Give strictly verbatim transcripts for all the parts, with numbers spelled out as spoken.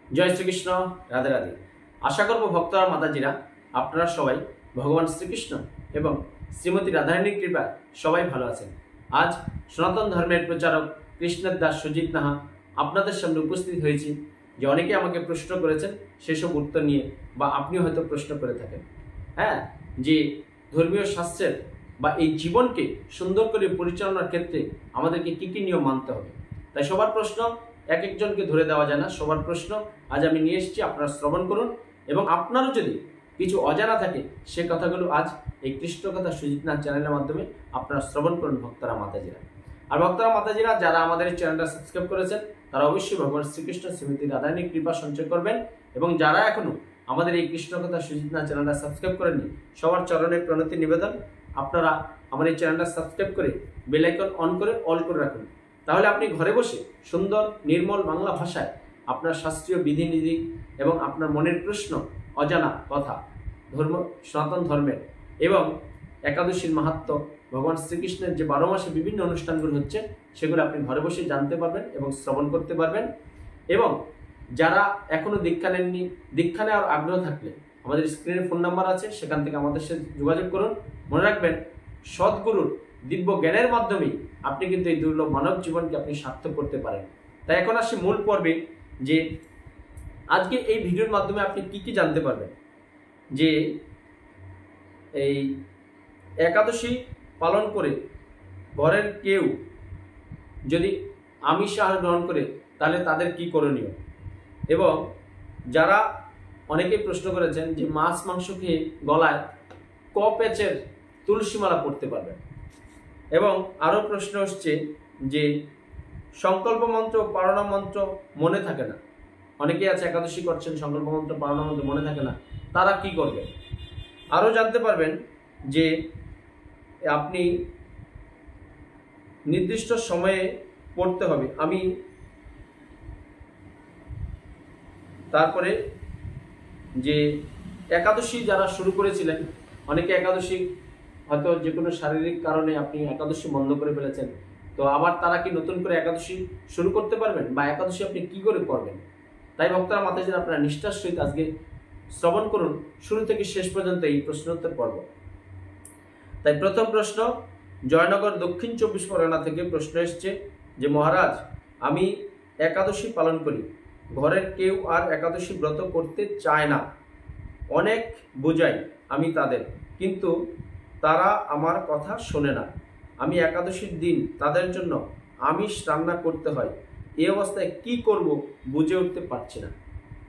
জয় শ্রীকৃষ্ণ, রাধে রাধে। আশা করব ভক্তরা মাতাজিরা আপনারা সবাই ভগবান শ্রীকৃষ্ণ এবং শ্রীমতী রাধারানীর কৃপায় সবাই ভালো আছেন। আজ সনাতন ধর্মের প্রচারক কৃষ্ণের দাস সুজিত নাহা আপনাদের সামনে উপস্থিত হয়েছি। যে অনেকে আমাকে প্রশ্ন করেছেন সেসব উত্তর নিয়ে, বা আপনি হয়তো প্রশ্ন করে থাকেন, হ্যাঁ, যে ধর্মীয় শাস্ত্রের বা এই জীবনকে সুন্দর করে পরিচালনার ক্ষেত্রে আমাদেরকে কী কী নিয়ম মানতে হবে। তাই সবার প্রশ্ন এক একজনকে ধরে দেওয়া যায় না, সবার প্রশ্ন আজ আমি নিয়ে এসেছি, আপনারা শ্রবণ করুন। এবং আপনারও যদি কিছু অজানা থাকে সে কথাগুলো আজ এই কৃষ্ণ কথা সুজিত নাথ চ্যানেলের মাধ্যমে আপনারা শ্রবণ করুন ভক্তরা মাতাজিরা। আর ভক্তরা মাতাজিরা যারা আমাদের এই চ্যানেলটা সাবস্ক্রাইব করেছেন তারা অবশ্যই ভগবান শ্রীকৃষ্ণ শ্রীমতী রাধারানীর কৃপা সঞ্চয় করবেন। এবং যারা এখনো আমাদের এই কৃষ্ণ কথা সুজিত নাথ চ্যানেলটা সাবস্ক্রাইব করেননি, সবার চরণে প্রণতি নিবেদন, আপনারা আমার এই চ্যানেলটা সাবস্ক্রাইব করে বেল আইকন অন করে অল করে রাখুন। তাহলে আপনি ঘরে বসে সুন্দর নির্মল বাংলা ভাষায় আপনার শাস্ত্রীয় বিধিনিধি এবং আপনার মনের প্রশ্ন, অজানা কথা, ধর্ম সনাতন ধর্মের এবং একাদশীর মাহাত্ম্য, ভগবান শ্রীকৃষ্ণের যে বারো মাসে বিভিন্ন অনুষ্ঠানগুলো হচ্ছে সেগুলো আপনি ঘরে বসে জানতে পারবেন এবং শ্রবণ করতে পারবেন। এবং যারা এখনো দীক্ষা নেননি, দীক্ষা নেওয়ার আগ্রহ থাকলে আমাদের স্ক্রিনে ফোন নাম্বার আছে, সেখান থেকে আমাদের সাথে যোগাযোগ করুন। মনে রাখবেন, সদ্গুরুর দিব্য জ্ঞানের মাধ্যমেই আপনি কিন্তু এই দুর্লভ মানব জীবনকে আপনি সার্থক করতে পারেন। তাই এখন আসি মূল পর্বে, যে আজকে এই ভিডিওর মাধ্যমে আপনি কি কি জানতে পারবেন। যে এই একাদশী পালন করে ঘরের কেউ যদি আমিষ আহার গ্রহণ করে তাহলে তাদের কি করণীয়, এবং যারা অনেকেই প্রশ্ন করেছেন যে মাছ মাংস খেয়ে গলায় ক প্যাচের তুলসীমালা পড়তে পারবেন। এবং আরও প্রশ্ন হচ্ছে যে সংকল্প মন্ত্র পারণা মন্ত্র মনে থাকে না, অনেকেই আছে একাদশী করছেন সংকল্প মন্ত্র পারণা মন্ত্র মনে থাকে না, তারা কি করবেন। আরও জানতে পারবেন যে আপনি নির্দিষ্ট সময়ে পড়তে হবে। আমি তারপরে যে একাদশী যারা শুরু করেছিলেন, অনেকে একাদশী হয়তো যে কোনো শারীরিক কারণে আপনি একাদশী বন্ধ করে ফেলেছেন, তো আবার তারা কি নতুন করে একাদশী শুরু করতে পারবেন, বা একাদশী আপনি কি করে করবেন। তাই ভক্তরা মাতাজিরা আপনারা নিষ্ঠার সহিত আজকে শ্রবণ করুন শুরু থেকে শেষ পর্যন্ত এই প্রশ্নোত্তর পর্ব। তাই প্রথম প্রশ্ন জয়নগর দক্ষিণ চব্বিশ পরগনা থেকে প্রশ্ন এসছে যে মহারাজ, আমি একাদশী পালন করি, ঘরের কেউ আর একাদশী ব্রত করতে চায় না, অনেক বোঝাই আমি তাদের, কিন্তু তারা আমার কথা শোনে না। আমি একাদশীর দিন তাদের জন্য আমিষ রান্না করতে হয়, এই অবস্থায় কি করব বুঝে উঠতে পারছি না।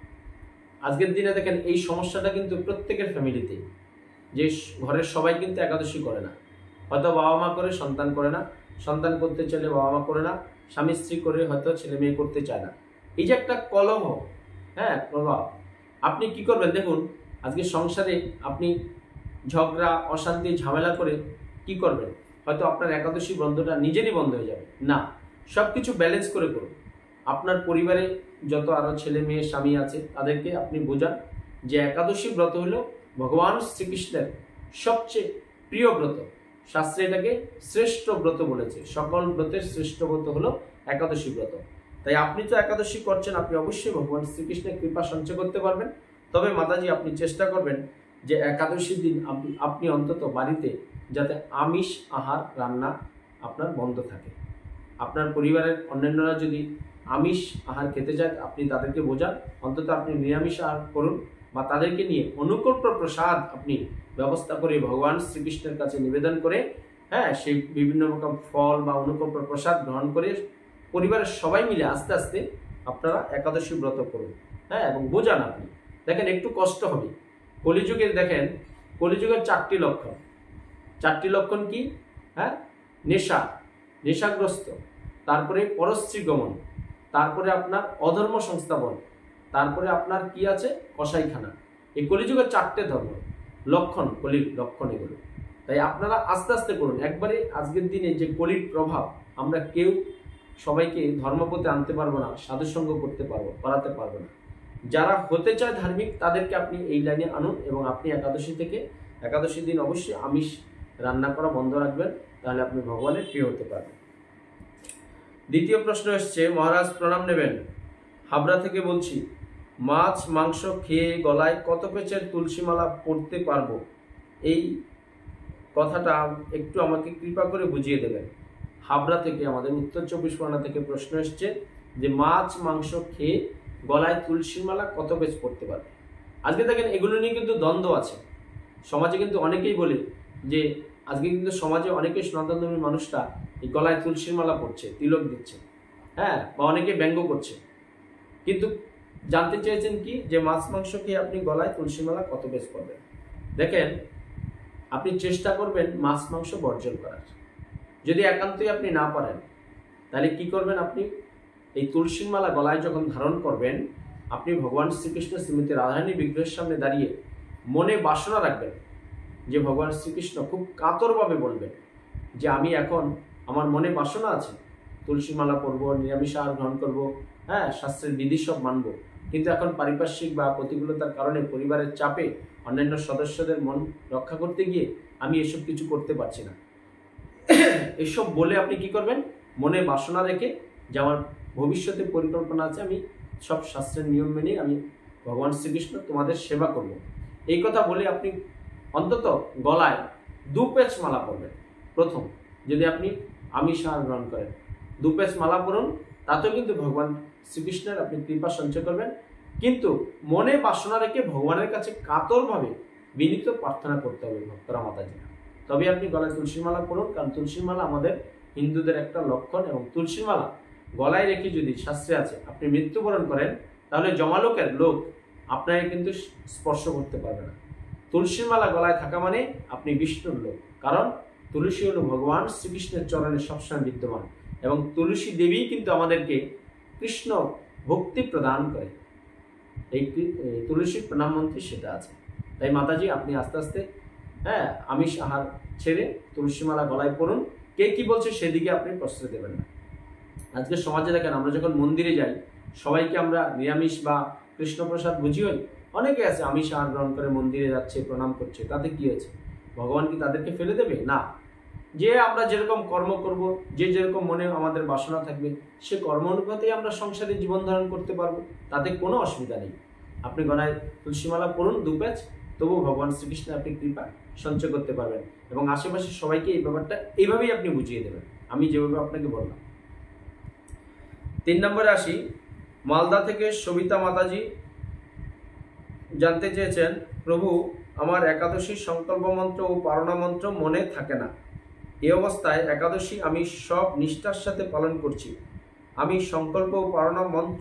আজকের দিনে দেখেন এই সমস্যাটা কিন্তু প্রত্যেকের ফ্যামিলিতে, যে ঘরের সবাই কিন্তু একাদশী করে না, হয়তো বাবা মা করে সন্তান করে না, সন্তান করতে চাইলে বাবা মা করে না, স্বামী স্ত্রী করে হয়তো ছেলে মেয়ে করতে চায় না। এই যে একটা কলহ, হ্যাঁ, প্রভাব, আপনি কি করবেন দেখুন। আজকে সংসারে আপনি ঝগড়া অশান্তি ঝামেলা করে কি করবেন, হয়তো আপনার একাদশী বন্ধটা নিজেরই বন্ধ হয়ে যাবে না। সব কিছু ব্যালেন্স করে করুন। আপনার পরিবারে যত আরও ছেলে মেয়ে স্বামী আছে তাদেরকে আপনি বোঝান যে একাদশী ব্রত হলো ভগবান শ্রীকৃষ্ণের সবচেয়ে প্রিয় ব্রত। শাস্ত্রে এটাকে শ্রেষ্ঠ ব্রত বলেছে, সকল ব্রতের শ্রেষ্ঠ ব্রত হলো একাদশী ব্রত। তাই আপনি তো একাদশী করছেন, আপনি অবশ্যই ভগবান শ্রীকৃষ্ণের কৃপা সঞ্চয় করতে পারবেন। তবে মাতাজি আপনি চেষ্টা করবেন যে একাদশীর দিন আপনি আপনি অন্তত বাড়িতে যাতে আমিষ আহার রান্না আপনার বন্ধ থাকে। আপনার পরিবারের অন্যান্যরা যদি আমিষ আহার খেতে চায় আপনি তাদেরকে বোঝান, অন্তত আপনি নিরামিষ আহার করুন, বা তাদেরকে নিয়ে অনুকল্প প্রসাদ আপনি ব্যবস্থা করে ভগবান শ্রীকৃষ্ণের কাছে নিবেদন করে, হ্যাঁ, সেই বিভিন্ন রকম ফল বা অনুকল্প প্রসাদ গ্রহণ করে পরিবারের সবাই মিলে আস্তে আস্তে আপনারা একাদশী ব্রত করুন, হ্যাঁ, এবং বোঝান। আপনি দেখেন একটু কষ্ট হবে। কলিযুগের দেখেন, কলিযুগের চারটি লক্ষণ। চারটি লক্ষণ কি? হ্যাঁ, নেশা, নেশাগ্রস্ত, তারপরে পরশ্রী গমন, তারপরে আপনার অধর্ম সংস্থাপন, তারপরে আপনার কি আছে কসাইখানা। এই কলিযুগের চারটে ধর্ম লক্ষণ, কলির লক্ষণ এগুলো। তাই আপনারা আস্তে আস্তে করুন। একবারে আজকের দিনে যে কলির প্রভাব, আমরা কেউ সবাইকে ধর্মপথে আনতে পারবো না, সাধুসঙ্গ করতে পারবো করাতে পারবো না। যারা হতে চায় ধার্মিক তাদেরকে আপনি এই লাইনে আনুন, এবং আপনি একাদশী থেকে একাদশীর দিন অবশ্যই আমিষ রান্না করা বন্ধ রাখবেন, তাহলে আপনি ভগবানের প্রিয় হতে পারবেন। দ্বিতীয় প্রশ্ন এসছে, মহারাজ প্রণাম নেবেন, হাবড়া থেকে বলছি, মাছ মাংস খেয়ে গলায় কত পেঁচের তুলসী মালা পরতে পারবো, এই কথাটা একটু আমাকে কৃপা করে বুঝিয়ে দেবেন। হাবড়া থেকে, আমাদের উত্তর চব্বিশ পরগনা থেকে প্রশ্ন এসছে যে মাছ মাংস খেয়ে গলায় তুলসী মালা কত পেঁচ পড়তে পারবে। আজকে দেখেন এগুলো নিয়ে কিন্তু দ্বন্দ্ব আছে সমাজে, কিন্তু অনেকেই বলে যে আজকে কিন্তু সমাজে অনেকে সনাতন ধর্মী মানুষরা এই গলায় তুলসীর মালা পড়ছে, তিলক দিচ্ছে, হ্যাঁ, বা অনেকে ব্যঙ্গ করছে। কিন্তু জানতে চেয়েছেন কি যে মাছ মাংস খেয়ে আপনি গলায় তুলসী মালা কত পেঁচ পড়বেন। দেখেন, আপনি চেষ্টা করবেন মাছ মাংস বর্জন করার। যদি একান্তই আপনি না পারেন তাহলে কি করবেন, আপনি এই তুলসীর মালা গলায় যখন ধারণ করবেন, আপনি ভগবান শ্রীকৃষ্ণ শ্রীমতী রাধারানী বিগ্রহের সামনে দাঁড়িয়ে মনে বাসনা রাখবেন যে ভগবান শ্রীকৃষ্ণ খুব কাতরভাবে বলবেন যে আমি এখন, আমার মনে বাসনা আছে তুলসী মালা পরবো, নিরামিষ আহার গ্রহণ করবো, হ্যাঁ, শাস্ত্রের বিধি সব মানবো, কিন্তু এখন পারিপার্শ্বিক বা প্রতিকূলতার কারণে, পরিবারের চাপে, অন্যান্য সদস্যদের মন রক্ষা করতে গিয়ে আমি এসব কিছু করতে পারছি না। এসব বলে আপনি কি করবেন, মনে বাসনা রেখে যে আমার ভবিষ্যতে পরিকল্পনা আছে, আমি সব শাস্ত্রের নিয়ম মেনে আমি ভগবান শ্রীকৃষ্ণ তোমাদের সেবা করব, এই কথা বলে আপনি অন্তত গলায় দু পেঁচ মালা পরবেন। প্রথম, যদি আপনি আমিষ আহার গ্রহণ করেন, দু পেঁচ মালা পরুন, তাতেও কিন্তু ভগবান শ্রীকৃষ্ণের আপনি কৃপা সঞ্চয় করবেন। কিন্তু মনে বাসনা রেখে ভগবানের কাছে কাতরভাবে বিনীত প্রার্থনা করতে হবে ভক্তরা মাতাজি, তবে আপনি গলায় তুলসী মালা পরুন। কারণ তুলসী মালা আমাদের হিন্দুদের একটা লক্ষণ, এবং তুলসী মালা গলায় রেখে যদি শাস্ত্রে আছে আপনি মৃত্যুবরণ করেন, তাহলে জমালোকের লোক আপনাকে কিন্তু স্পর্শ করতে পারবে না। তুলসীর মালা গলায় থাকা মানে আপনি বিষ্ণুর লোক, কারণ তুলসী হলো ভগবান শ্রীকৃষ্ণের চরণে সবসময় বিদ্যমান, এবং তুলসী দেবী কিন্তু আমাদেরকে কৃষ্ণ ভক্তি প্রদান করে। এই তুলসী প্রণাম মন্ত্রী সেটা আছে। তাই মাতাজি, আপনি আস্তে আস্তে, হ্যাঁ, আমিষ আহার ছেড়ে তুলসী মালা গলায় পড়ুন। কে কি বলছে সেদিকে আপনি প্রশ্রয় দেবেন না। আজকে সমাজে দেখেন, আমরা যখন মন্দিরে যাই সবাইকে আমরা নিরামিষ বা কৃষ্ণপ্রসাদ বুঝি হই। অনেকে আছে আমিষ আহার গ্রহণ করে মন্দিরে যাচ্ছে, প্রণাম করছে, তাতে কি আছে? ভগবান কি তাদেরকে ফেলে দেবে? না। যে আমরা যেরকম কর্ম করব, যে যেরকম মনে আমাদের বাসনা থাকবে, সে কর্ম অনুপাতেই আমরা সংসারে জীবন ধারণ করতে পারবো, তাতে কোনো অসুবিধা নেই। আপনি গলায় তুলসীমালা পড়ুন দু প্যাচ, তবু ভগবান শ্রীকৃষ্ণ আপনি কৃপা সঞ্চয় করতে পারবেন, এবং আশেপাশে সবাইকে এই ব্যাপারটা এইভাবেই আপনি বুঝিয়ে দেবেন, আমি যেভাবে আপনাকে বললাম। তিন নম্বরে আসি, মালদা থেকে সবিতা মাতাজি জানতে চেয়েছেন, প্রভু, আমার একাদশীর সংকল্প মন্ত্র ও পারণা মন্ত্র মনে থাকে না। এই অবস্থায় একাদশী আমি সব নিষ্ঠার সাথে পালন করছি। আমি সংকল্প ও পারণা মন্ত্র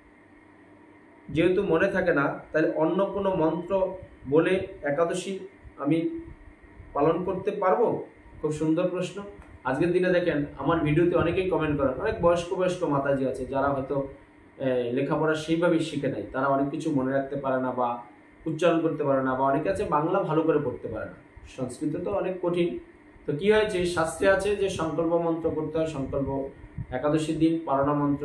যেহেতু মনে থাকে না, তাহলে অন্য কোনো মন্ত্র বলে একাদশী আমি পালন করতে পারবো? খুব সুন্দর প্রশ্ন। আজকের দিনে দেখেন আমার ভিডিওতে অনেকেই কমেন্ট করেন, অনেক বয়স্ক বয়স্ক মাতাজি আছে যারা হয়তো লেখাপড়া সেইভাবেই শিখে নেয়, তারা অনেক কিছু মনে রাখতে পারে না বা উচ্চারণ করতে পারে না, বা অনেকে আছে বাংলা ভালো করে পড়তে পারে না, সংস্কৃত তো অনেক কঠিন। তো কি হয়েছে, শাস্ত্রে আছে যে সংকল্প মন্ত্র করতে হয়, সংকল্প একাদশীর দিন পারণা মন্ত্র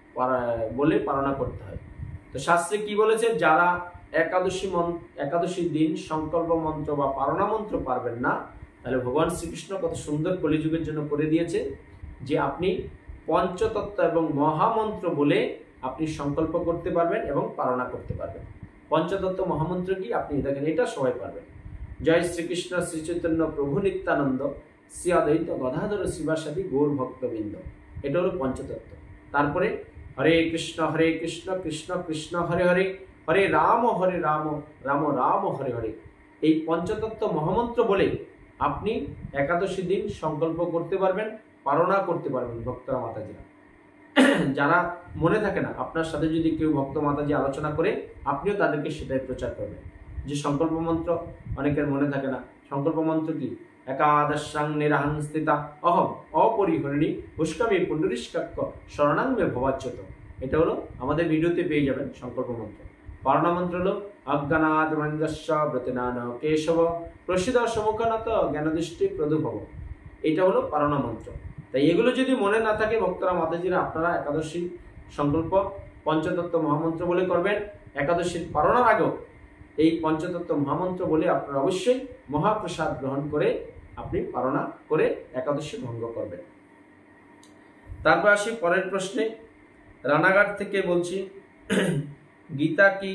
বলে পারণা করতে হয়। তো শাস্ত্রে কি বলেছে, যারা একাদশী একাদশীর দিন সংকল্প মন্ত্র বা পারণা মন্ত্র পারবেন না, তাহলে ভগবান শ্রীকৃষ্ণ কত সুন্দর কলিযুগের জন্য করে দিয়েছে যে আপনি পঞ্চতত্ত্ব এবং মহামন্ত্র বলে আপনি সংকল্প করতে পারবেন এবং পারণা করতে পারবেন। পঞ্চতত্ত্ব মহামন্ত্র কি আপনি দেখেন, এটা সবাই পারবেন। জয় শ্রীকৃষ্ণ শ্রী চৈতন্য প্রভু নিত্যানন্দ শ্রী অদ্বৈত গদাধর শিবাসাদি গৌর ভক্তবৃন্দ, এটা হলো পঞ্চতত্ত্ব। তারপরে হরে কৃষ্ণ হরে কৃষ্ণ কৃষ্ণ কৃষ্ণ হরে হরে, হরে রাম হরে রাম রাম রাম হরে হরে। এই পঞ্চতত্ত্ব মহামন্ত্র বলে আপনি একাদশী দিন সংকল্প করতে পারবেন, পারণা করতে পারবেন ভক্তরা মাতাজিরা। যারা মনে থাকে না, আপনার সাথে যদি কেউ ভক্ত মাতাজি আলোচনা করে, আপনিও তাদেরকে সেটাই প্রচার করবেন যে সংকল্প মন্ত্র অনেকের মনে থাকে না। সংকল্প মন্ত্র কি? একাদশাং নিরাহং স্থিতা অহম অপরিহরিণী পুষ্কামী পুণ্ডরীষ্কাক্ষ শরণাং মে ভবাচ্যুত। এটা হলো আমাদের ভিডিওতে পেয়ে যাবেন সংকল্প মন্ত্র। পারণা মন্ত্র হলো অজ্ঞানাদ মঞ্জস্য ব্রতনান কেশব প্রসিদ্ধ সমুখনত জ্ঞানদৃষ্টি প্রদুভব। এটা হলো পারণা মন্ত্র। তাই এগুলো যদি মনে না থাকে ভক্তরা মাতাজিরা, আপনারা একাদশী সংকল্প পঞ্চতত্ত্ব মহামন্ত্র বলে করবেন। একাদশীর পারণার আগেও এই পঞ্চতত্ত্ব মহামন্ত্র বলে আপনারা অবশ্যই মহাপ্রসাদ গ্রহণ করে আপনি পারণা করে একাদশী ভঙ্গ করবেন। তারপর আসি পরের প্রশ্নে। রানাঘাট থেকে বলছি, গীতা কি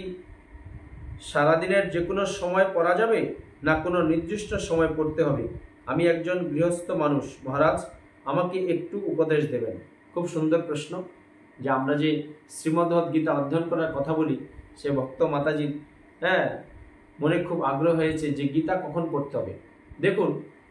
সারাদিনের যে কোনো সময় পড়া যাবে, না কোনো নির্দিষ্ট সময় পড়তে হবে? আমি একজন গৃহস্থ মানুষ, মহারাজ আমাকে একটু উপদেশ দেবেন। খুব সুন্দর প্রশ্ন। যে আমরা যে শ্রীমদ্ভগবদ্গীতা অধ্যয়ন করার কথা বলি, সে ভক্ত মাতাজি হ্যাঁ মনে খুব আগ্রহ হয়েছে যে গীতা কখন পড়তে হবে। দেখুন,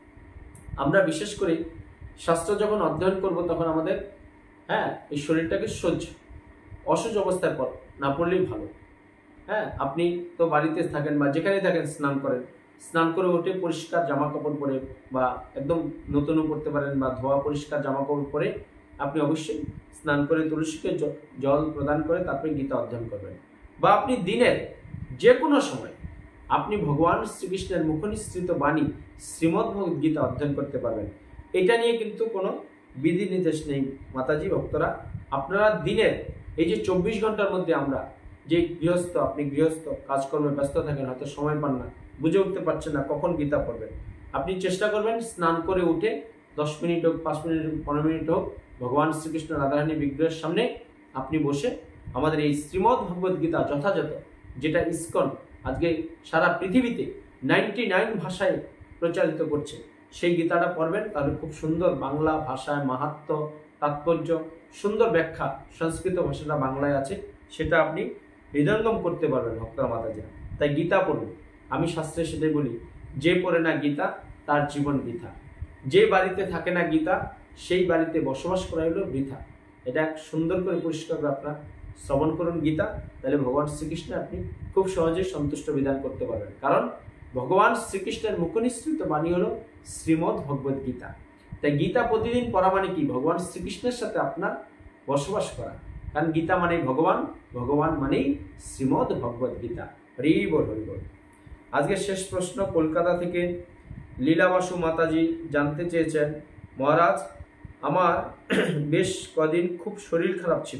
আমরা বিশেষ করে শাস্ত্র যখন অধ্যয়ন করব তখন আমাদের হ্যাঁ এই শরীরটাকে সহ্য অসহ্য অবস্থার পর না পড়লেই ভালো। হ্যাঁ, আপনি তো বাড়িতে থাকেন বা যেখানে থাকেন স্নান করেন, স্নান করে উঠে পরিষ্কার জামা কাপড় পরে বা একদম নতুনও পরতে পারেন বা ধোয়া পরিষ্কার জামা কাপড় পরে আপনি অবশ্যই স্নান করে তুলসীকে জল প্রদান করে তারপরে গীতা অধ্যয়ন করবেন। বা আপনি দিনের যে কোনো সময় আপনি ভগবান শ্রীকৃষ্ণের মুখনিসৃত বাণী শ্রীমদ্ভগবদ্গীতা অধ্যয়ন করতে পারবেন। এটা নিয়ে কিন্তু কোনো বিধি নির্দেশ নেই মাতাজি ভক্তরা। আপনারা দিনের এই যে চব্বিশ ঘন্টার মধ্যে আমরা যে গৃহস্থ, আপনি গৃহস্থ কাজকর্মে ব্যস্ত থাকেন, হয়তো সময় পান না, বুঝে উঠতে পারছেন না কখন গীতা পড়বেন, আপনি চেষ্টা করবেন স্নান করে উঠে দশ মিনিট হোক, পাঁচ মিনিট হোক, পনেরো মিনিট হোক, ভগবান শ্রীকৃষ্ণ রাধারানী বিগ্রহের সামনে আপনি বসে আমাদের এই শ্রীমদ্ভগবদ্গীতা যথাযথ, যেটা ইসকন আজকে সারা পৃথিবীতে নাইনটি নাইন ভাষায় প্রচারিত করছে, সেই গীতাটা পড়বেন। তাহলে খুব সুন্দর বাংলা ভাষায় মাহাত্ম্য, তাৎপর্য, সুন্দর ব্যাখ্যা, সংস্কৃত ভাষাটা বাংলায় আছে, সেটা আপনি হৃদয়ঙ্গম করতে পারবেন ভক্তরা মাতাজিরা। তাই গীতা পড়ুন। আমি শাস্ত্রে সেটাই বলি, যে পড়ে না গীতা তার জীবন বৃথা। যে বাড়িতে থাকে না গীতা সেই বাড়িতে বসবাস করা হলো বৃথা। এটা সুন্দর করে পরিষ্কার করে আপনারা শ্রবণ করুন গীতা, তাহলে ভগবান শ্রীকৃষ্ণ আপনি খুব সহজেই সন্তুষ্ট বিধান করতে পারবেন। কারণ ভগবান শ্রীকৃষ্ণের মুখনিসৃত বাণী হলো শ্রীমদ্ভগবদ্গীতা। তাই গীতা প্রতিদিন পড়া মানে কি? ভগবান শ্রীকৃষ্ণের সাথে আপনার বসবাস করা। কারণ গীতা মানেই ভগবান, ভগবান মানেই শ্রীমদ্ভগবদ্গীতা। হরি বল, হরি বল। আজকে শেষ প্রশ্ন কলকাতা থেকে লীলাবাসু মাতাজি জানতে চেয়েছেন, মহারাজ আমার বেশ কদিন খুব শরীর খারাপ ছিল,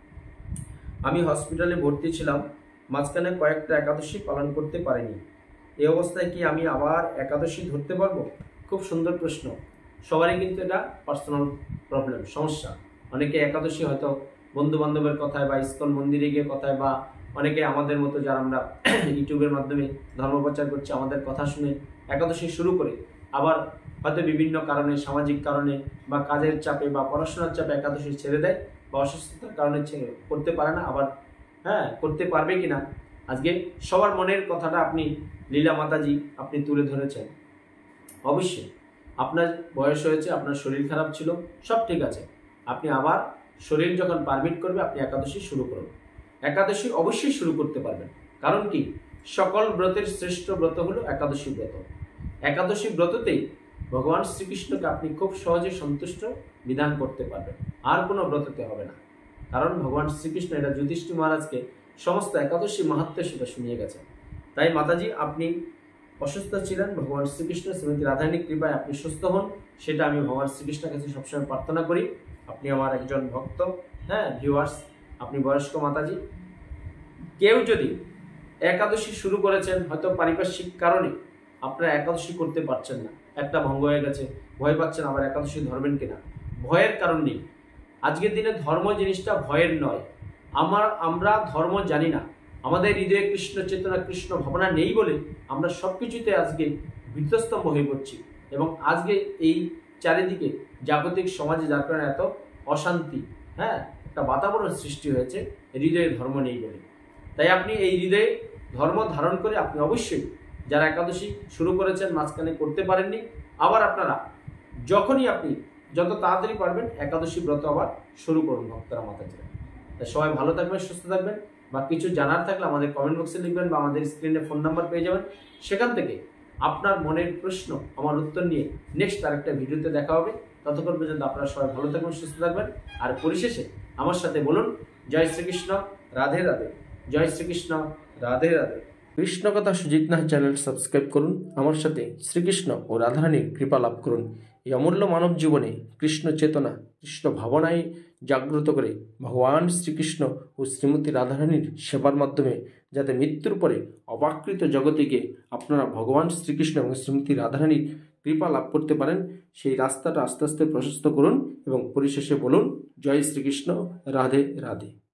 আমি হসপিটালে ভর্তি ছিলাম, মাঝখানে কয়েকটা একাদশী পালন করতে পারিনি, এই অবস্থায় কি আমি আবার একাদশী ধরতে পারবো? খুব সুন্দর প্রশ্ন। সবারই কিন্তু এটা পার্সোনাল প্রবলেম, সমস্যা। অনেকে একাদশী হয়তো বন্ধু বান্ধবের কথায় বা ইসকন মন্দিরে গিয়ে কথায়, বা অনেকে আমাদের মতো যারা আমরা ইউটিউবের মাধ্যমে ধর্মপ্রচার করছি আমাদের কথা শুনে একাদশী শুরু করে আবার হয়তো বিভিন্ন কারণে, সামাজিক কারণে বা কাজের চাপে বা পড়াশোনার চাপে একাদশী ছেড়ে দেয় বা অসুস্থতার কারণে করতে পারে না। আবার হ্যাঁ করতে পারবে কিনা, আজকে সবার মনের কথাটা আপনি লীলা মাতাজি আপনি তুলে ধরেছেন। অবশ্যই আপনার বয়স হয়েছে, আপনার শরীর খারাপ ছিল, সব ঠিক আছে, আপনি আবার শরীর যখন পারমিট করবে আপনি একাদশী শুরু করুন। একাদশী অবশ্যই শুরু করতে পারবেন। কারণ কি, সকল ব্রতের শ্রেষ্ঠ ব্রত হলো একাদশী ব্রত। একাদশী ব্রততেই ভগবান শ্রীকৃষ্ণকে আপনি খুব সহজে সন্তুষ্ট বিধান করতে পারবেন, আর কোনো ব্রততে হবে না। কারণ ভগবান শ্রীকৃষ্ণ এটা যুধিষ্ঠির মহারাজকে সমস্ত একাদশী মাহাত্ম্য সেটা শুনিয়ে গেছেন। তাই মাতাজি আপনি অসুস্থ ছিলেন, ভগবান শ্রীকৃষ্ণ শ্রীমতী রাধারানীর কৃপায় আপনি সুস্থ হন, সেটা আমি ভগবান শ্রীকৃষ্ণের কাছে সবসময় প্রার্থনা করি। আপনি আমার একজন ভক্ত, হ্যাঁ ভিউয়ার্স, আপনি বয়স্ক মাতাজি। কেউ যদি একাদশী শুরু করেছেন, হয়তো পারিপার্শ্বিক কারণে আপনারা একাদশী করতে পারছেন না, একটা ভঙ্গ হয়ে গেছে, ভয় পাচ্ছেন আবার একাদশী ধরবেন কিনা, ভয়ের কারণ নেই। আজকের দিনে ধর্ম জিনিসটা ভয়ের নয়। আমার আমরা ধর্ম জানি না, আমাদের হৃদয়ে কৃষ্ণ চেতনা, কৃষ্ণ ভাবনা নেই বলে আমরা সব কিছুতে আজকে বিধ্বস্তম্ভ হয়ে পড়ছি। এবং আজকে এই চারিদিকে জাগতিক সমাজে যার কারণে এত অশান্তি, হ্যাঁ একটা বাতাবরণ সৃষ্টি হয়েছে, হৃদয়ে ধর্ম নেই বলে। তাই আপনি এই হৃদয়ে ধর্ম ধারণ করে আপনি অবশ্যই যারা একাদশী শুরু করেছেন মাঝখানে করতে পারেননি, আবার আপনারা যখনই আপনি যত তাড়াতাড়ি পারবেন একাদশী ব্রত আবার শুরু করুন ভক্তরা মাতাজিরা। তাই সবাই ভালো থাকবেন, সুস্থ থাকবেন। বা কিছু জানার থাকলে আমাদের কমেন্ট বক্সে লিখবেন বা আমাদের স্ক্রিনে ফোন নাম্বার পেয়ে যাবেন, সেখান থেকে আপনার মনের প্রশ্ন আমার উত্তর নিয়ে নেক্সট আরেকটা ভিডিওতে দেখা হবে। ততক্ষণ পর্যন্ত আপনারা সবাই ভালো থাকবেন, সুস্থ থাকবেন। আর পরিশেষে আমার সাথে বলুন, জয় শ্রীকৃষ্ণ, রাধে রাধে। জয় শ্রীকৃষ্ণ, রাধে রাধে। কৃষ্ণ কথা সুজিত নাথ চ্যানেল সাবস্ক্রাইব করুন, আমার সাথে শ্রীকৃষ্ণ ও রাধারানীর কৃপা লাভ করুন। এই অমূল্য মানব জীবনে কৃষ্ণ চেতনা, কৃষ্ণ ভাবনায় জাগ্রত করে ভগবান শ্রীকৃষ্ণ ও শ্রীমতী রাধারানীর সেবার মাধ্যমে যাতে মৃত্যুর পরে অপাকৃত জগতিকে আপনারা ভগবান শ্রীকৃষ্ণ এবং শ্রীমতী রাধারানীর কৃপা লাভ করতে পারেন, সেই রাস্তাটা আস্তে আস্তে প্রশস্ত করুন এবং পরিশেষে বলুন, জয় শ্রীকৃষ্ণ, রাধে রাধে।